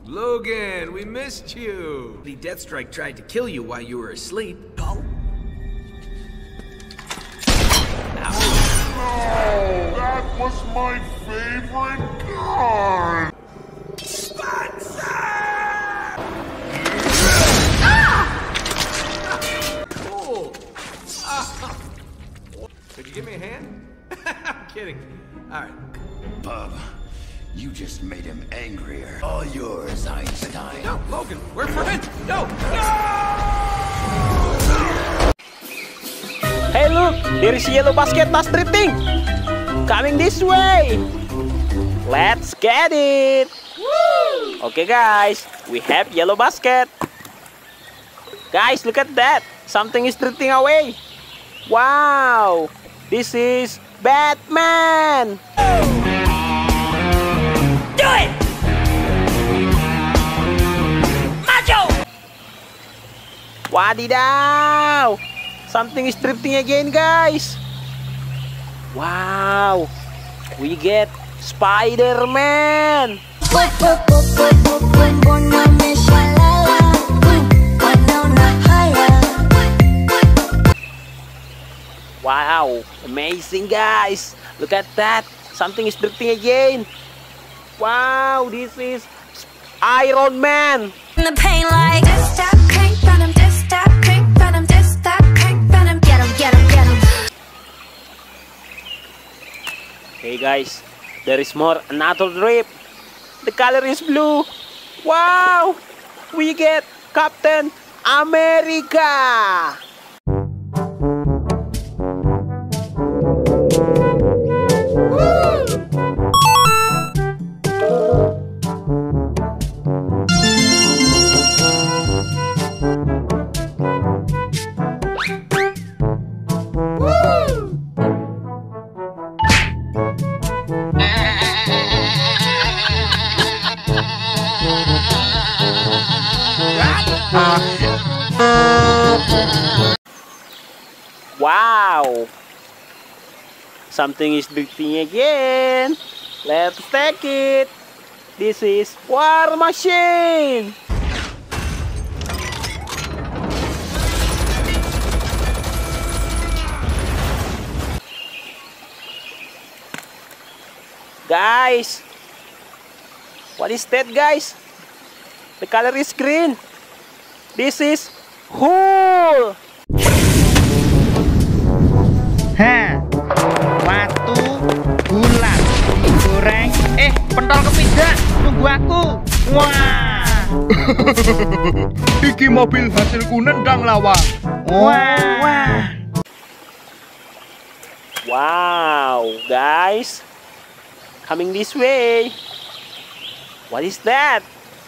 Logan, we missed you. The Deathstrike tried to kill you while you were asleep. Oh, that was my favorite gun! Cool. Could you give me a hand? I'm kidding. All right. Bub, you just made him angrier. All yours, Einstein. No, Logan, we're friends. No, no! Hey look, there is yellow basket mass drifting. Coming this way. Let's get it. Woo! Okay guys, we have yellow basket. Guys, look at that. Something is drifting away. Wow, this is Batman. Do it! Macho! Wadidaw! Something is drifting again, guys. Wow, we get Spider-Man. Wow, amazing guys. Look at that. Something is drifting again. Wow, this is Iron Man. The pain like just stop, crank, venom, just stop, crank, venom, just stop, crank, venom, get him, get him, get him. Hey guys, there is more another drip. The color is blue. Wow, we get Captain America. Wow, something is drifting again. Let's take it. This is War Machine. Guys, what is that, guys? The color is green. This is Hulk. Watu bulat digoreng, pentol kepida, tunggu aku. Wah. Iki mobil hasilku nendang lawang. Wah. Wow, guys, coming this way. What is that?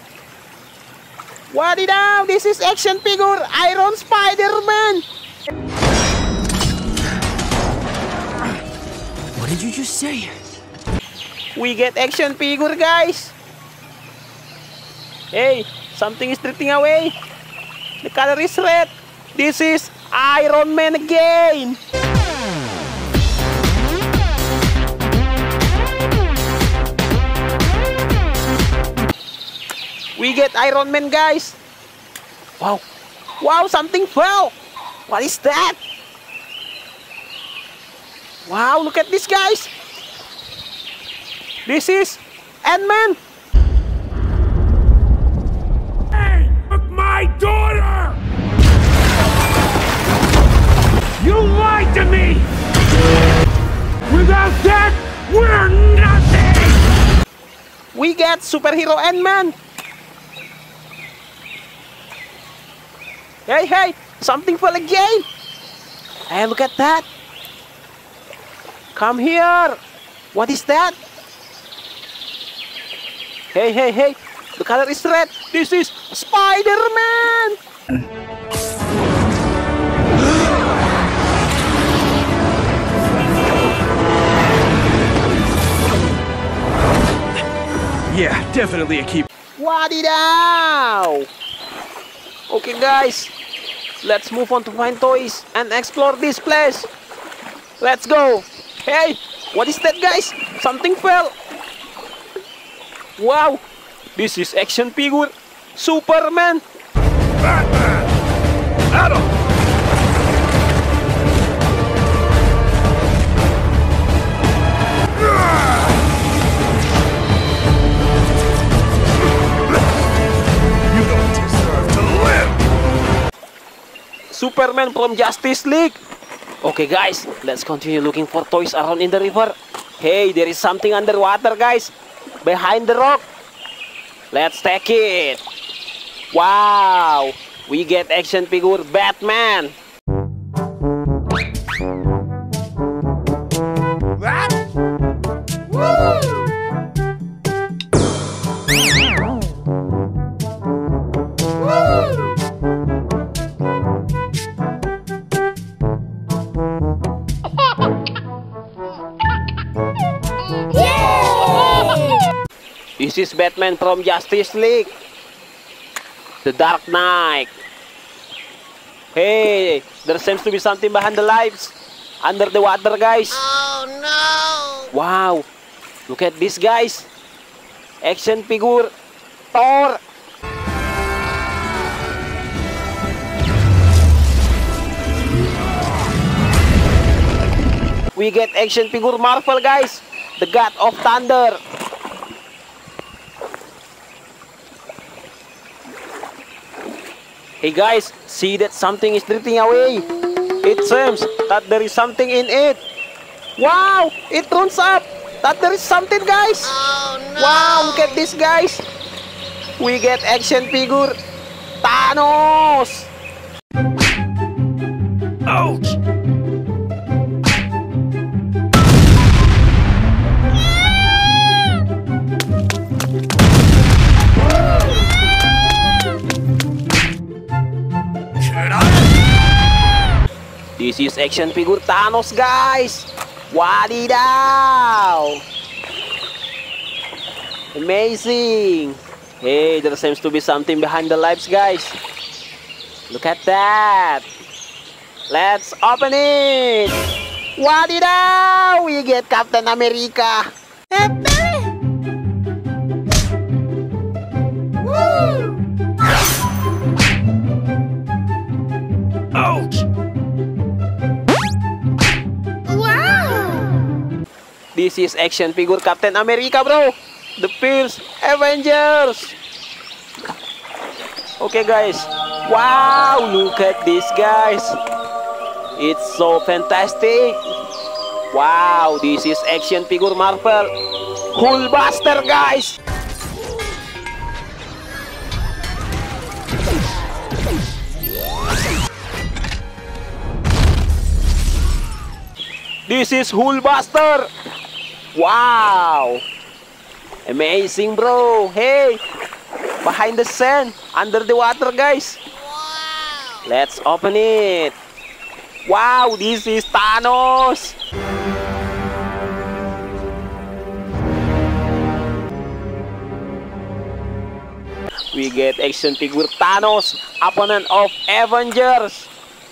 Wadidaw, this is action figure Iron Spider-Man. What did you just say? We get action figure, guys. Hey, something is drifting away. The color is red. This is Iron Man again. We get Iron Man, guys. Wow. Wow, something fell. What is that? Wow, look at this, guys. This is Ant-Man. Hey, look, my daughter! You lied to me! Without that, we're nothing! We get superhero Ant-Man. Hey, hey, something fell again. Hey, look at that. Come here. What is that? Hey, hey, hey. The color is red. This is Spider-Man. Yeah, definitely a keep. Wadidaw. Okay, guys. Let's move on to find toys and explore this place. Let's go. Hey, what is that, guys? Something fell. Wow, This is action figure Superman. Batman! Adam! You don't deserve to live! Superman from Justice League. Okay guys, let's continue looking for toys around in the river. Hey, there is something underwater guys. Behind the rock. Let's take it. Wow, we get action figure Batman. This is Batman from Justice League. The Dark Knight. Hey, there seems to be something behind the lights. Under the water, guys. Oh no! Wow, look at this, guys. Action figure Thor. We get action figure Marvel, guys. The God of Thunder. Hey guys, see that something is drifting away. It seems that there is something in it. Wow, it runs up. That there is something, guys. Oh no! Wow, look at this, guys. We get action figure Thanos. Ouch! This is action figure Thanos, guys. Wadidaw! Amazing! Hey, there seems to be something behind the lights, guys. Look at that! Let's open it! Wadidaw! We get Captain America! Ouch! This is action figure Captain America, bro. The First Avengers. Okay, guys. Wow, look at this, guys. It's so fantastic. Wow, this is action figure Marvel Hulkbuster, guys. This is Hulkbuster. Wow, amazing, bro. Hey, behind the sand, under the water, guys. Wow! Let's open it. Wow, this is Thanos. We get action figure Thanos, opponent of Avengers.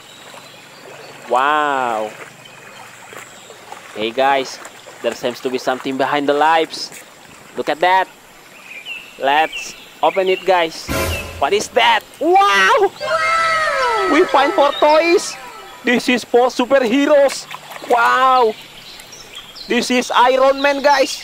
Wow. Hey guys, there seems to be something behind the lights. Look at that. Let's open it, guys. What is that? Wow! We find 4 toys. This is 4 superheroes. Wow! This is Iron Man, guys.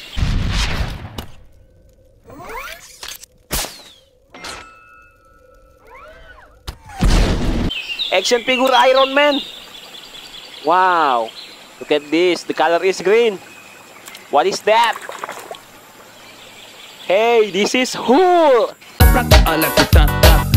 Action figure Iron Man. Wow! Look at this. The color is green. What is that? Hey, this is Hulk. Olha que tá,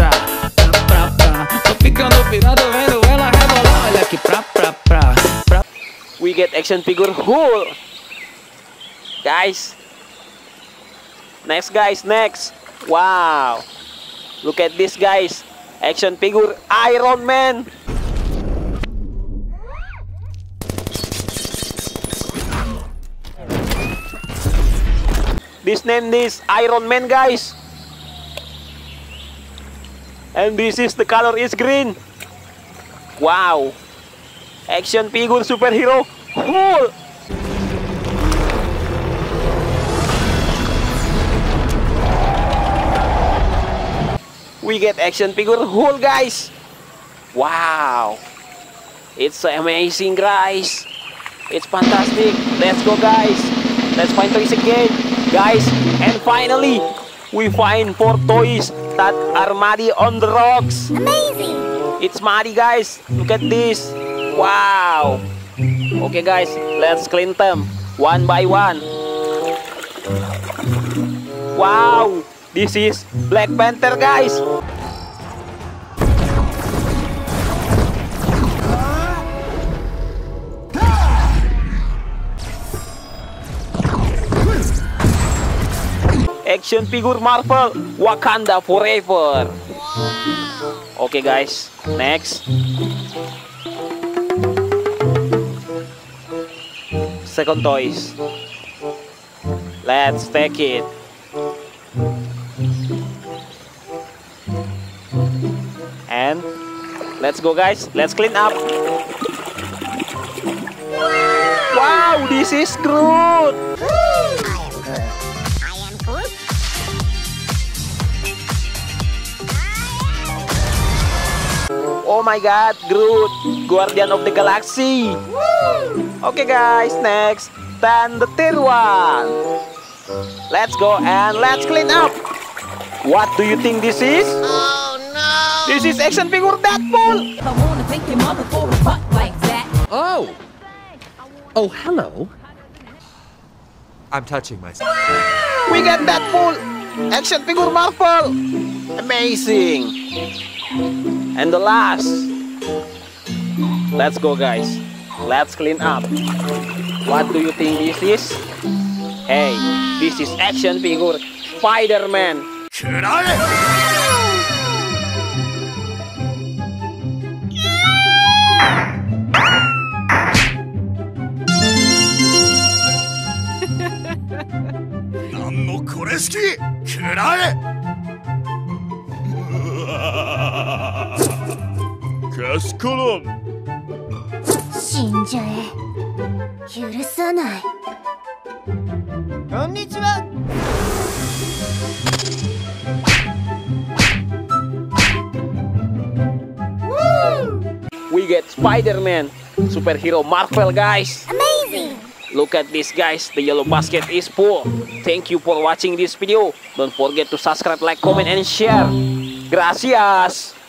tô ficando pirado vendo ela rebolar. Olha que pra. We get action figure Hulk. Guys. Next, guys, next. Wow. Look at this, guys. Action figure Iron Man. This name is Iron Man, guys. And this is the color is green. Wow. Action figure superhero Hulk. we get action figure Hulk, guys. Wow, it's so amazing, guys. It's fantastic. Let's go, guys. Let's find toys again, guys. And finally, we find 4 toys that are muddy on the rocks. Amazing! It's muddy, guys. Look at this. Wow. Okay, guys, let's clean them one by one. Wow, this is Black Panther, guys. Action figure Marvel Wakanda Forever. Okay, guys, next. Second toys. Let's take it. And let's go, guys. Let's clean up. Wow, this is Groot. Oh my God, Groot, Guardian of the Galaxy. Okay, guys, next. Then the third one. Let's go and let's clean up. What do you think this is? Oh no! This is action figure Deadpool. If I wanna take your mother for a butt like that. Oh! Oh, hello. I'm touching myself. We get Deadpool. Action figure Marvel. Amazing. And the last. Let's go, guys. Let's clean up. What do you think this is? Hey, this is action figure Spider-Man. Casculum. 死んじゃえ。許さない。 こんにちは。 We get Spider-Man, superhero Marvel, guys. Amazing! Look at this, guys. The yellow basket is full. Thank you for watching this video. Don't forget to subscribe, like, comment, and share. Gracias.